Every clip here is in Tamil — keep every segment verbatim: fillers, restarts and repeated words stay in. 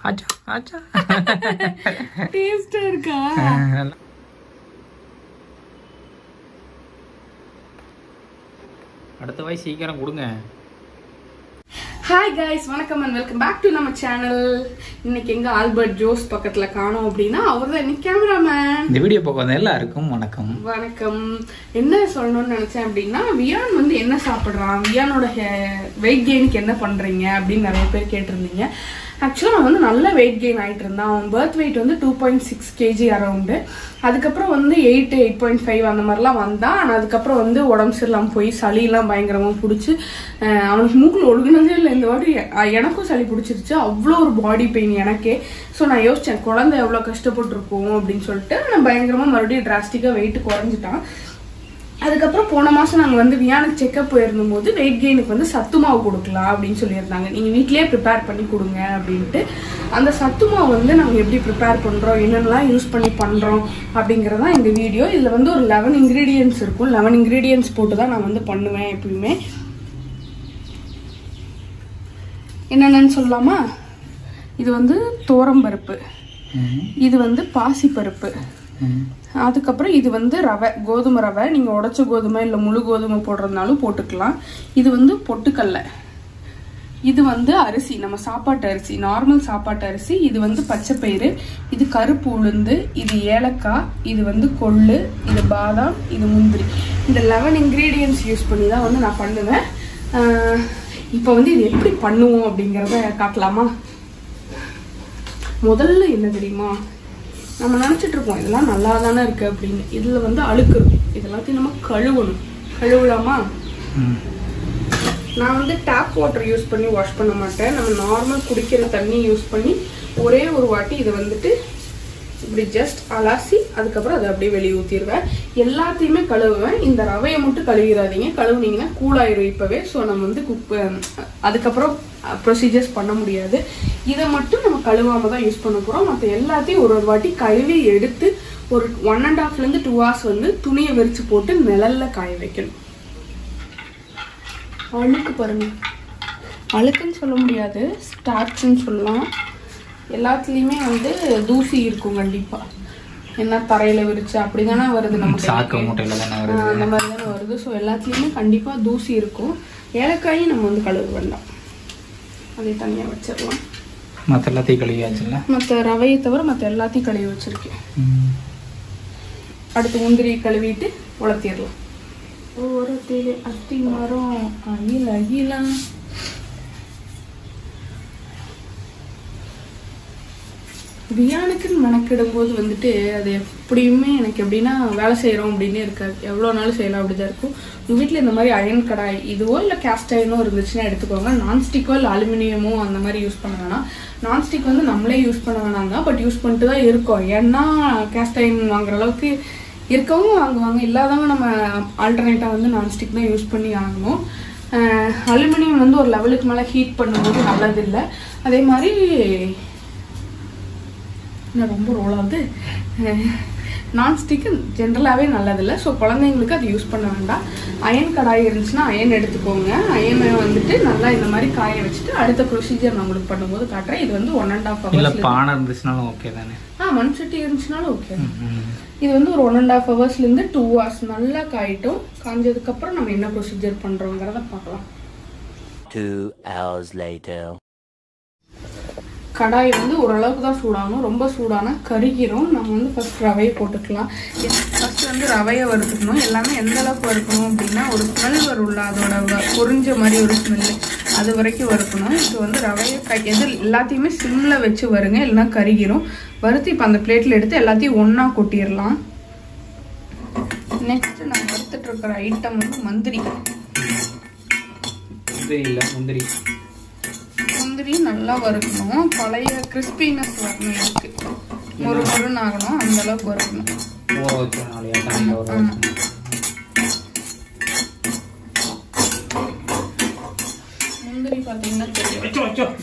ஆச்சா ஆச்சா டேஸ்டா இருக்கா? அடுத்த வாய் சீக்கிரம் கொடுங்க. ஹாய் கைஸ், வணக்கம் அண்ட் வெல்கம் பேக் டு நம்ம சேனல். இன்னைக்கு எங்க ஆல்பர்ட் ஜோஸ் பக்கத்துல காணோம் அப்படின்னா அவர் தான் இன்னைக்கு கேமராமேன். இந்த வீடியோ பார்க்க வந்த எல்லாருக்கும் வணக்கம். வணக்கம். என்ன சொல்லணும்னு நினைச்சேன் அப்படின்னா, வியான் வந்து என்ன சாப்பிடுறான், வியானோட வெயிட் கெயினுக்கு என்ன பண்றீங்க அப்படின்னு நிறைய பேர் கேட்டிருந்தீங்க. ஆக்சுவலாக அவன் வந்து நல்ல வெயிட் கெயின் ஆகிட்டு இருந்தான். அவன் பர்த் வெயிட் வந்து two point six kg around. அதுக்கப்புறம் வந்து எயிட் எயிட் பாயிண்ட் ஃபைவ் அந்த மாதிரிலாம் வந்தான். ஆனால் அதுக்கப்புறம் வந்து உடம்பு சரியில்லாமல் போய் சளியெல்லாம் பயங்கரமாக பிடிச்சி அவனுக்கு மூக்கில் ஒழுகுனதே இல்லை. இந்த வாட்டி எனக்கும் சளி பிடிச்சிருச்சு. அவ்வளோ ஒரு பாடி பெயின் எனக்கே. ஸோ நான் யோசித்தேன், குழந்தை எவ்வளோ கஷ்டப்பட்டுருக்கோம் அப்படின்னு சொல்லிட்டு நான் பயங்கரமாக மறுபடியும் டிராஸ்டிக்காக வெயிட் குறைஞ்சிட்டான். அதுக்கப்புறம் போன மாதம் நாங்கள் வந்து வியானுக்கு செக்அப் போயிருந்தும் போது வெயிட் கெயினுக்கு வந்து சத்துமாவு கொடுக்கலாம் அப்படின்னு சொல்லியிருந்தாங்க. நீங்கள் வீட்லேயே ப்ரிப்பேர் பண்ணி கொடுங்க அப்படின்ட்டு. அந்த சத்துமாவு வந்து நாங்கள் எப்படி ப்ரிப்பேர் பண்ணுறோம், என்னென்னலாம் யூஸ் பண்ணி பண்ணுறோம் அப்படிங்கிறதான் இந்த வீடியோ. இதில் வந்து ஒரு லெவன் இன்க்ரீடியன்ஸ் இருக்கும். லெவன் இன்க்ரீடியன்ஸ் போட்டு தான் நான் வந்து பண்ணுவேன் எப்பயுமே. என்னென்னு சொல்லலாமா? இது வந்து தோரம்பருப்பு, இது வந்து பாசிப்பருப்பு, அதுக்கப்புறம் இது வந்து ரவை, கோதுமை ரவை. நீங்கள் உடச்ச கோதுமை இல்லை முழு கோதுமை போடுறதுனாலும் போட்டுக்கலாம். இது வந்து பொட்டுக்கடலை, இது வந்து அரிசி, நம்ம சாப்பாட்டு அரிசி, நார்மல் சாப்பாட்டு அரிசி. இது வந்து பச்சைப்பயிறு, இது கருப்பு உளுந்து, இது ஏலக்காய், இது வந்து கொள்ளு, இது பாதாம், இது முந்திரி. இந்த லெவன் இன்க்ரீடியன்ஸ் யூஸ் பண்ணி தான் வந்து நான் பண்ணுவேன். இப்போ வந்து இது எப்படி பண்ணுவோம் அப்படிங்கிறத காட்டலாமா? முதல்ல என்ன தெரியுமா, நம்ம நினச்சிட்டு இருக்கோம் இதெல்லாம் நல்லா தானே இருக்கு அப்படின்னு. இதில் வந்து அழுக்கு இருக்கும். இதெல்லாத்தையும் நம்ம கழுவணும். கழுவலாமா? நான் வந்து டேப் வாட்டர் யூஸ் பண்ணி வாஷ் பண்ண மாட்டேன். நம்ம நார்மல் குடிக்கிற தண்ணி யூஸ் பண்ணி ஒரே ஒரு வாட்டி இதை வந்துட்டு இப்படி ஜஸ்ட் அலாசி அதுக்கப்புறம் அதை அப்படியே வெளியே ஊற்றிடுவேன். எல்லாத்தையுமே கழுவுவேன். இந்த ரவையை மட்டும் கழுவிடாதீங்க. கழுவுனீங்கன்னா கூலாயிரும் இப்போவே. ஸோ நம்ம வந்து குக் அதுக்கப்புறம் ப்ரொசீஜர்ஸ் பண்ண முடியாது. இதை மட்டும் நம்ம கழுவாமல் தான் யூஸ் பண்ண போகிறோம். மற்ற எல்லாத்தையும் ஒரு ஒரு வாட்டி கழுவி எடுத்து ஒரு ஒன் அண்ட் ஹாஃப்லேருந்து டூ ஹவர்ஸ் வந்து துணியை விரித்து போட்டு நிழல்ல காய வைக்கணும். அழுக்கு பாருங்க, அழுக்குன்னு சொல்ல முடியாது, ஸ்டார்ச்ன்னு சொல்லலாம். எல்லாத்துலேயுமே வந்து தூசி இருக்கும் கண்டிப்பாக. என்ன தரையில் விரிச்சு அப்படி தானே வருது, நமக்கு அந்த மாதிரி தானே வருது. ஸோ எல்லாத்துலேயுமே கண்டிப்பாக தூசி இருக்கும். ஏலக்காயும் நம்ம வந்து கழுவ வேண்டாம், அதை தனியாக வச்சிடலாம். மற்ற எல்லாத்தையும் கழுவியாச்சுல்ல? மற்ற ரவையை தவிர மற்ற எல்லாத்தையும் கழுவி வச்சிருக்கேன். அடுத்து முந்திரி கழுவிட்டு உலர்த்திடலாம். ஒரு தேவை அத்தி மரம் அகில அகிலாம். வியானுக்குன்னு மெனக்கிடும் போது வந்துட்டு அது எப்படியுமே எனக்கு எப்படின்னா வேலை செய்கிறோம் அப்படின்னு இருக்காது. எவ்வளோ நாளும் செய்யலாம் அப்படிதான் இருக்கும். உங்கள் வீட்டில் இந்த மாதிரி அயன் கடாய் இதுவோ இல்லை கேஸ்ட் அயனோ இருந்துச்சுன்னா எடுத்துக்கோங்க. நான்ஸ்டிக்கோ இல்லை அலுமினியமோ அந்த மாதிரி யூஸ் பண்ண வேணாம். நான்ஸ்டிக் வந்து நம்மளே யூஸ் பண்ண வேணாம் தான், பட் யூஸ் பண்ணிட்டு தான் இருக்கோம். ஏன்னா கேஸ்ட் அயன் வாங்குற அளவுக்கு இருக்கவும் வாங்குவாங்க, இல்லாதவங்க நம்ம ஆல்டர்னேட்டாக வந்து நான்ஸ்டிக் தான் யூஸ் பண்ணி ஆகணும். அலுமினியம் வந்து ஒரு லெவலுக்கு மேலே ஹீட் பண்ணும்போது நல்லதில்லை. அதே மாதிரி ரொம்ப ரோலாவது நான்ஸ்டிக்கு ஜென்ரலாகவே நல்லதில்லை. ஸோ குழந்தைங்களுக்கு அது யூஸ் பண்ண வேண்டாம். அயன் கடாய் இருந்துச்சுன்னா அயன் எடுத்துக்கோங்க. அயனை வந்துட்டு நல்லா இந்த மாதிரி காய வச்சுட்டு அடுத்த ப்ரொசீஜர் நான் உங்களுக்கு பண்ணும்போது காட்டுறேன். இது வந்து ஒன் அண்ட் ஹாஃப் ஹவர்ஸ். பானை இருந்துச்சுனாலும் ஓகே தானே? ஆ, மண் சட்டி இருந்துச்சுனாலும் ஓகே. இது வந்து ஒரு ஒன் அண்ட் ஹாஃப் ஹவர்ஸ்லேருந்து டூ ஹவர்ஸ் நல்லா காயிட்டும். காஞ்சதுக்கப்புறம் நம்ம என்ன ப்ரொசீஜர் பண்ணுறோங்கிறத பார்க்கலாம். Two hours later. கடாய் வந்து ஓரளவுக்கு தான் சூடாகணும். ரொம்ப சூடானா கருகிரும். நம்ம வந்து ஃபர்ஸ்ட் ரவையை போட்டுக்கலாம். ஃபர்ஸ்ட் வந்து ரவையை வறுத்துக்கணும். எல்லாமே எந்த அளவுக்கு வறுக்கணும் அப்படின்னா ஒரு ஸ்மெல் வரும்ல, அதோட பொரிஞ்ச மாதிரி ஒரு ஸ்மெல்லு, அது வரைக்கும் வறுக்கணும். இது வந்து ரவையை க எது எல்லாத்தையுமே சிம்மில் வச்சு வருங்க, இல்லைன்னா கருகிரும். வறுத்து இப்போ அந்த பிளேட்டில் எடுத்து எல்லாத்தையும் ஒன்றா கொட்டிடலாம். நெக்ஸ்ட் நான் வறுத்துட்டு இருக்கிற ஐட்டம் வந்து மந்திரி. முந்திரி முந்திரி நல்லா வறுக்கணும். பழைய கிறிஸ்பினஸ் வரணும், இருக்கு ஒரு மொருன்னு ஆகணும், அந்த அளவுக்கு வறுக்கணும். முந்திரி பார்த்தீங்கன்னா தெரியும்.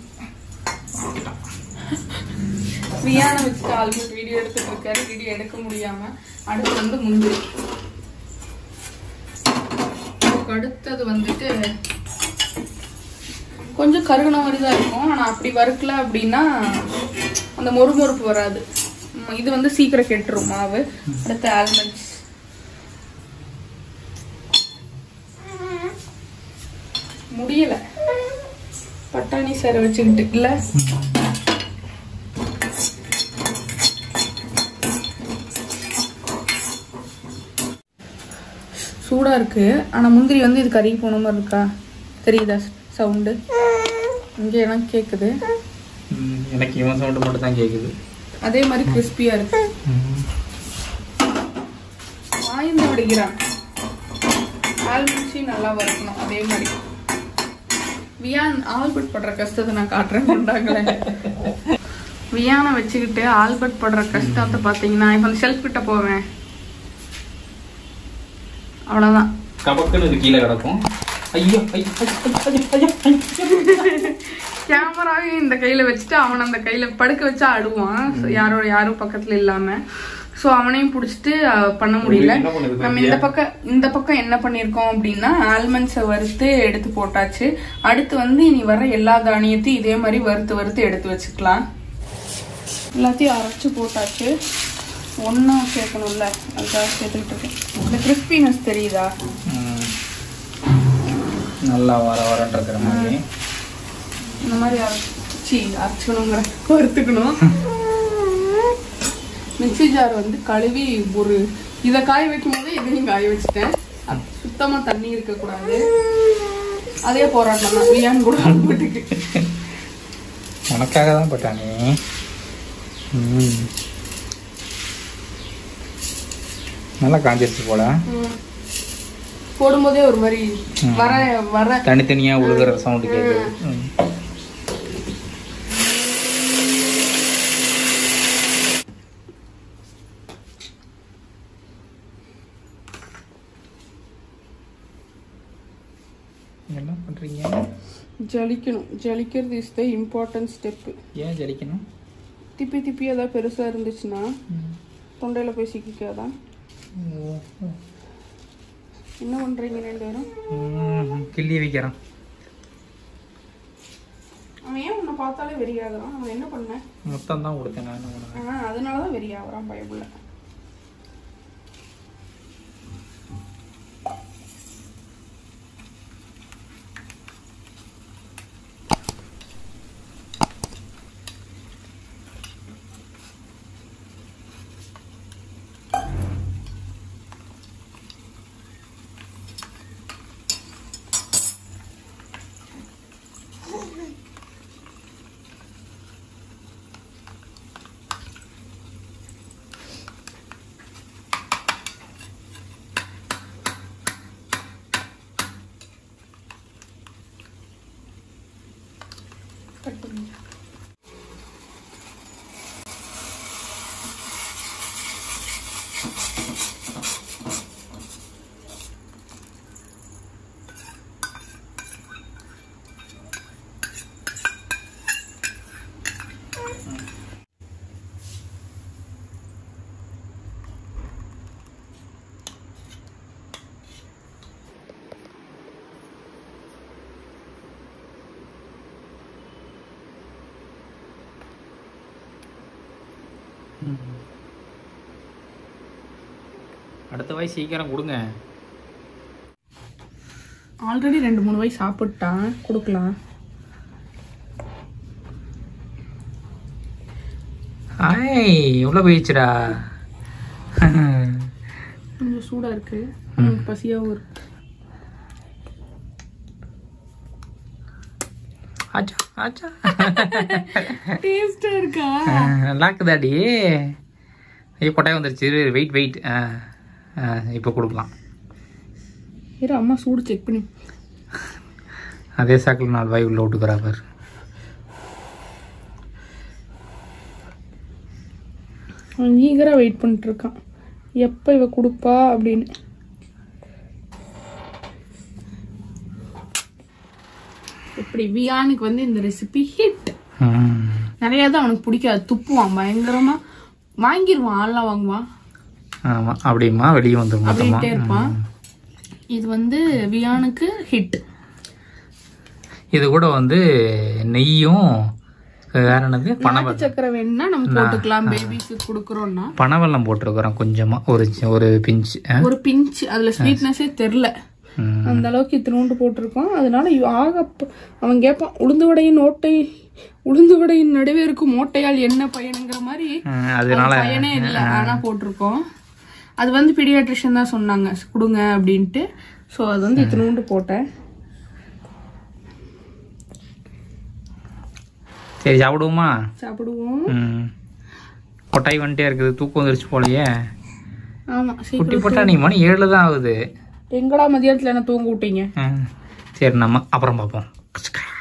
வியான வச்சுட்டு ஆல்மோஸ்ட் வீடியோ எடுத்துட்டு இருக்காரு. வீடியோ எடுக்க முடியாம அடுத்து வந்து முந்திரி. அடுத்தது வந்துட்டு கொஞ்சம் கருகுன மாதிரி தான் இருக்கும். ஆனா அப்படி வறுக்கல அப்படின்னா அந்த மொறுமொறுப்பு வராது. இது வந்து சீக்கிரம் கெட்டுரும் மாவு. அடுத்து ஆல்மண்ட்ஸ். முடியல பட்டாணி சேர வச்சுக்கிட்டு இல்ல. சூடா இருக்கு. ஆனா முந்திரி வந்து இது கருகி போன மாதிரி இருக்கா தெரியுதா? சவுண்டு இங்க எனக்கு கேக்குது. எனக்கு இவன் சவுண்ட் மட்டும் தான் கேக்குது. அதே மாதிரி கிறிஸ்பியா இருக்கு. ஆய்ந்து விடுகிறான். ஆல்மண்ட்ஸையும் நல்லா வறுக்கணும். அதே மாதிரி வியான் ஆல்பர்ட் படுற கஷ்டத்தை நான் காட்டுறேன். கொண்டாங்களேன் வியானை வச்சுக்கிட்டு ஆல்பர்ட் படுற கஷ்டத்தை பார்த்தீங்கன்னா இப்போ அந்த ஷெல்ஃப் கிட்ட போவேன், அவ்வளோதான். கபக்குன்னு இது கீழே கிடக்கும். ஐயோ கேமராவையும் இந்த கையில வச்சுட்டு அவனை அந்த கையில படுக்க வச்சா ஆடுவான், யாரோட யாரும் பக்கத்துல இல்லாம. ஸோ அவனையும் பிடிச்சிட்டு பண்ண முடியல. நம்ம இந்த பக்கம் இந்த பக்கம் என்ன பண்ணியிருக்கோம் அப்படின்னா ஆல்மண்ட்ஸை வறுத்து எடுத்து போட்டாச்சு. அடுத்து வந்து இனி வர எல்லா தானியத்தையும் இதே மாதிரி வறுத்து வறுத்து எடுத்து வச்சுக்கலாம். எல்லாத்தையும் அரைச்சு போட்டாச்சு. ஒன்னா சேர்க்கணும்ல, அதுக்காக சேர்த்துக்கிட்டு இருக்கேன். இந்த கிறிஸ்பினஸ் தெரியுதா? நல்லா வர வரன்னு இருக்கிற மாதிரி இந்த மாதிரி அரைச்சி அரைச்சுக்கணுங்கிற வறுத்துக்கணும். மிக்சி ஜார் வந்து கழுவி ஒரு இதை காய வைக்கும் போதே இதையும் காய வச்சுட்டேன். சுத்தமா தண்ணி இருக்கக்கூடாது. அதே போராட்டம் தான் வியான் கூட போட்டுக்கு. உனக்காக தான் போட்டானே. நல்லா காஞ்சிருச்சு போல. போடும்போதே ஒரு மாதிரி வர வர தனித்தனியா உழுகுற சவுண்ட் கேட்குது. என்ன பண்றீங்க? ஜலிக்கணும். ஜலிக்கிறது இஸ் த இம்பார்ட்டன்ட் ஸ்டெப். ஏன் ஜலிக்கணும்? திப்பி திப்பி ஏதாவது பெருசா இருந்துச்சுன்னா தொண்டையில போய் சிக்காதான். என்ன பண்றீங்க ரெண்டு பேரும்? கிள்ளி வைக்கிறான். அவன் ஏன் உன்னை பார்த்தாலே வெறியாகிறான்? அவன் என்ன பண்ண? மொத்தம் தான் கொடுத்தேன் நான். அதனாலதான் வெறியாகிறான் பயப்புள்ள. அடுத்த வாய் சீக்கிரம் கொடுங்க. ஆல்ரெடி ரெண்டு மூணு வாய் சாப்பிட்டான், கொடுக்கலாம். ஹாய், எவ்வளோ போயிடுச்சுடா. கொஞ்சம் சூடா இருக்கு, பசியாவும் இருக்கு. ஆச்சா ஆச்சா டேஸ்டா இருக்கா? நல்லா இருக்குதாடி. ஐயோ கொட்டாய் வந்துருச்சு. வெயிட் வெயிட் இப்போ கொடுக்கலாம். இரு அம்மா சூடு செக் பண்ணி. அதே சாக்கில் நாலு வாய் உள்ள விட்டுக்கிறா பாரு. அவன் ஈகரா வெயிட் பண்ணிட்டு இருக்கான் எப்போ இவ கொடுப்பா அப்படின்னு. எப்படி வியானுக்கு வந்து இந்த ரெசிபி ஹிட். நிறைய தான் அவனுக்கு பிடிக்காது, துப்புவான் பயங்கரமா, வாங்கிடுவான், ஆள்லாம் வாங்குவான். ஆமா அப்படிமா வெளியே வந்துடும் அப்படின்ட்டே இருப்பான். இது வந்து வியானுக்கு ஹிட். இது கூட வந்து நெய்யும் வேற என்னது பனவெல்லம் சக்கரை வேணும்னா நம்ம போட்டுக்கலாம். பேபிஸ்க்கு கொடுக்குறோம்னா பனவெல்லம் போட்டிருக்கிறோம் கொஞ்சமா, ஒரு ஒரு பிஞ்ச் ஒரு பிஞ்ச். அதுல ஸ்வீட்னஸே தெரியல, அந்த அளவுக்கு இத்தினோண்டு போட்டிருக்கோம். அதனால ஆக அவன் கேட்பான், உளுந்து வடையின் ஓட்டை உளுந்து வடையின் நடுவே இருக்கும் ஓட்டையால் என்ன பயனுங்கிற மாதிரி. அதனால பயனே இல்லை, ஆனா போட்டிருக்கோம். அது வந்து பீடியாட்ரிஷியன் தான் சொன்னாங்க கொடுங்க அப்படின்ட்டு. ஸோ அது வந்து இத்தினோண்டு போட்டேன். சரி சாப்பிடுவோமா? சாப்பிடுவோம். கொட்டாய் வந்துட்டே இருக்குது, தூக்கம் வந்துருச்சு போலயே. ஆமா, குட்டி போட்டா நீ மணி ஏழு தான் ஆகுது. எங்கடா மதியானத்துல என்ன தூங்க விட்டீங்க? சரி நம்ம அப்புறம் பார்ப்போம்.